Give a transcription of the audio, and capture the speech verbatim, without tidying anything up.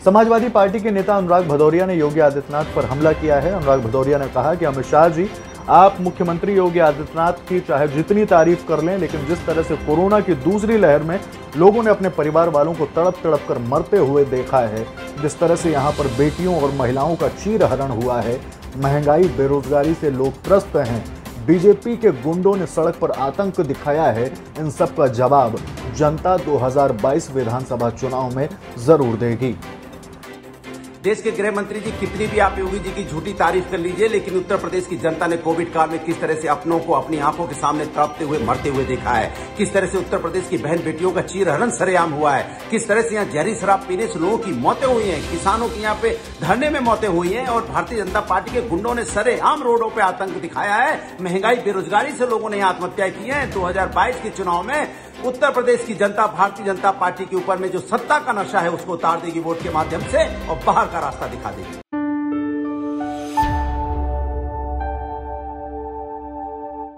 Samajwadi party के नेता अनुराग भदौरिया ने योगी आदित्यनाथ पर हमला किया है। अनुराग भदौरिया ने कहा कि अमित शाह जी, आप मुख्यमंत्री योगी आदित्यनाथ की चाहे जितनी तारीफ कर लें, लेकिन जिस तरह से कोरोना की दूसरी लहर में लोगों ने अपने परिवार वालों को तड़प तड़प कर मरते हुए देखा है, जिस तरह से यहाँ पर बेटियों और महिलाओं का चीरहरण हुआ है, महंगाई बेरोजगारी से लोग त्रस्त हैं, बीजेपी के गुंडों ने सड़क पर आतंक दिखाया है, इन सब का जवाब जनता दो हज़ार बाईस विधानसभा चुनाव में जरूर देगी। देश के गृह मंत्री जी, कितनी भी आप योगी जी की झूठी तारीफ कर लीजिए, लेकिन उत्तर प्रदेश की जनता ने कोविड काल में किस तरह से अपनों को अपनी आंखों के सामने तड़पते हुए मरते हुए देखा है, किस तरह से उत्तर प्रदेश की बहन बेटियों का चीरहरण सरेआम हुआ है, किस तरह से यहाँ जहरी शराब पीने से लोगों की मौतें हुई हैं, किसानों की यहाँ पे धरने में मौतें हुई हैं और भारतीय जनता पार्टी के गुंडों ने सरेआम रोडों पर आतंक दिखाया है। महंगाई बेरोजगारी से लोगों ने यहाँ आत्महत्या की है। दो हजार बाईस के चुनाव में उत्तर प्रदेश की जनता भारतीय जनता पार्टी के ऊपर में जो सत्ता का नशा है उसको उतार देगी वोट के माध्यम से और बाहर का रास्ता दिखा देगी।